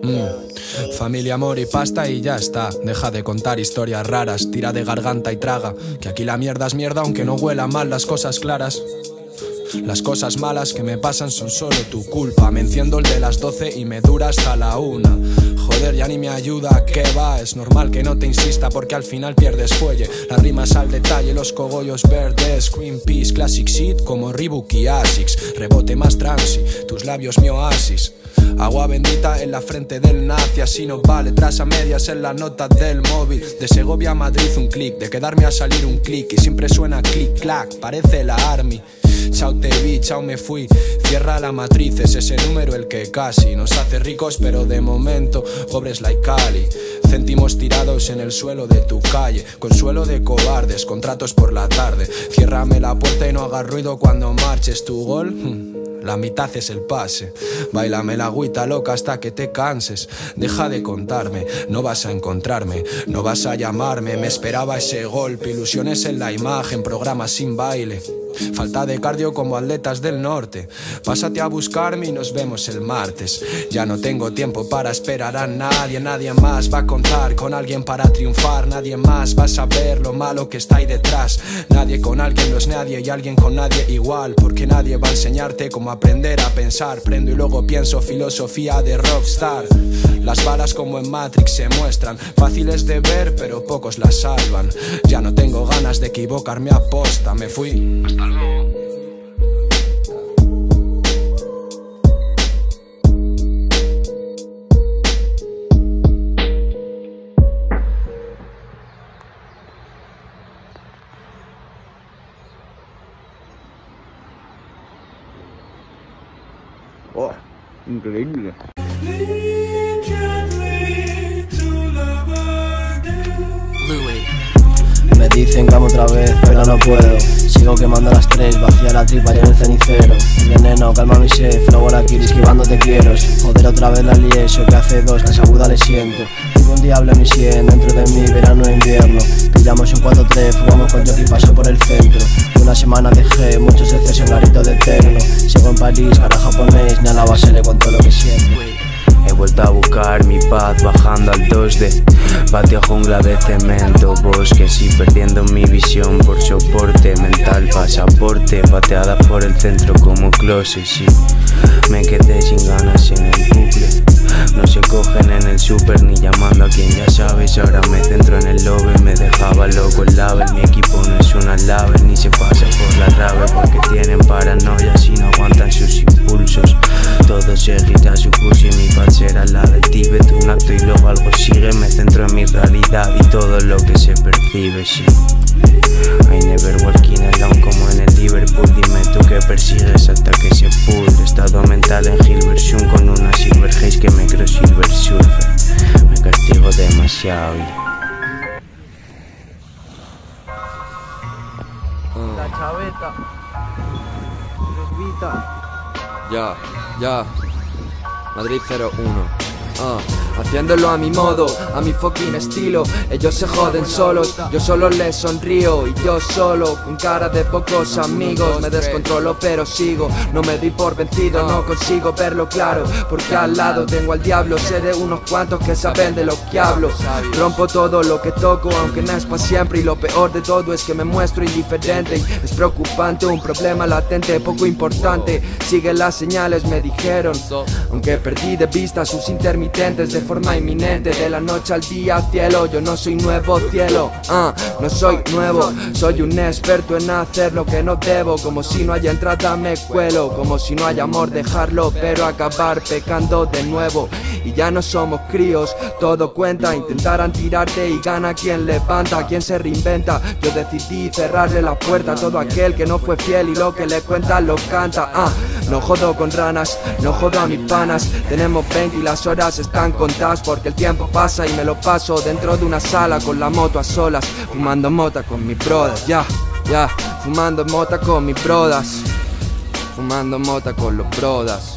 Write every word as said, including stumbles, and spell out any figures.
Mm. Familia, amor y pasta y ya está. Deja de contar historias raras, tira de garganta y traga, que aquí la mierda es mierda aunque no huela mal las cosas claras. Las cosas malas que me pasan son solo tu culpa. Me enciendo el de las doce y me dura hasta la una. Joder, ya ni me ayuda, ¿qué va? Es normal que no te insista porque al final pierdes fuelle. Las rimas al detalle, los cogollos verdes, Greenpeace, Classic Shit como Reebok y Asics. Rebote más transi, tus labios mi oasis. Agua bendita en la frente del nazi, así no vale. Tras a medias en la nota del móvil. De Segovia a Madrid un clic, de quedarme a salir un clic. Y siempre suena clic clac, parece la army. Chao te vi, chao me fui. Cierra la matriz, es ese número el que casi nos hace ricos, pero de momento pobres like Cali. Céntimos tirados en el suelo de tu calle, consuelo de cobardes, contratos por la tarde. Ciérrame la puerta y no hagas ruido cuando marches. Tu gol, hmm, la mitad es el pase. Báilame la agüita loca hasta que te canses. Deja de contarme, no vas a encontrarme, no vas a llamarme. Me esperaba ese golpe, ilusiones en la imagen, programas sin baile. Falta de cardio como atletas del norte. Pásate a buscarme y nos vemos el martes. Ya no tengo tiempo para esperar a nadie. Nadie más va a contar con alguien para triunfar. Nadie más va a saber lo malo que está ahí detrás. Nadie con alguien no es nadie y alguien con nadie igual. Porque nadie va a enseñarte cómo aprender a pensar. Prendo y luego pienso, filosofía de rockstar. Las balas como en Matrix se muestran fáciles de ver pero pocos las salvan. Ya no tengo ganas de equivocarme a posta. Me fui. Oh, increíble. Me dicen que amo otra vez, pero no puedo. Sigo quemando las tres, vacía la tripa y en el cenicero. Veneno, calma mi sed, flow aquí esquivando te quiero. Joder, otra vez la lié, eso que hace dos, que esa aguda le siento. Vivo un diablo en mi sien, dentro de mí, verano e invierno. Pillamos un cuatro tres, fugamos con Jockey, paso por el centro. Una semana dejé muchos excesos en garito de eterno. Sigo en París, cara japonés, ni a la base le cuento lo que siento. He vuelto a buscar mi paz bajando al dos D. Patio jungla de cemento, bosques y perdiendo mi visión por soporte mental, pasaporte, pateadas por el centro como closets. Y me quedé sin ganas en el bucle. No se cogen en el super ni llamando a quien ya sabes. Ahora me centro en el lobby, me dejaba loco el label. Mi equipo no es una label, ni se pasa por la rave porque tienen paranoia si no aguantan sus impulsos. Todo seguirá su curso y mi paz será la del Tíbet. Un acto y luego algo sigue, me centro en mi realidad y todo lo que se percibe, sí. I never walking alone como en el Liverpool. Dime tú que persigues hasta que se pudre. Estado mental en Hilversum con una Silver Haze que me creo Silver Surfer. Me castigo demasiado y... La chaveta, Vita. Ya, ya, Madrid cero uno. Uh, haciéndolo a mi modo, a mi fucking estilo. Ellos se joden solos, yo solo les sonrío. Y yo solo, con cara de pocos amigos. Me descontrolo pero sigo, no me doy por vencido. No consigo verlo claro, porque al lado tengo al diablo. Sé de unos cuantos que saben de lo que hablo. Rompo todo lo que toco, aunque no es pa' siempre. Y lo peor de todo es que me muestro indiferente. Es preocupante, un problema latente, poco importante. Sigue las señales, me dijeron. Aunque perdí de vista sus intermitentes de forma inminente. De la noche al día, cielo, yo no soy nuevo, cielo. uh, No soy nuevo, soy un experto en hacer lo que no debo. Como si no haya entrada me cuelo, como si no haya amor dejarlo, pero acabar pecando de nuevo. Y ya no somos críos, todo cuenta. Intentarán tirarte y gana quien levanta, quien se reinventa. Yo decidí cerrarle la puerta a todo aquel que no fue fiel y lo que le cuenta lo canta. ah, No jodo con ranas, no jodo a mis panas. Tenemos veinte y las horas están contadas, porque el tiempo pasa y me lo paso dentro de una sala con la moto a solas, fumando mota con mis brothers. Ya, ya, fumando mota con mis brothers, fumando mota con los brothers.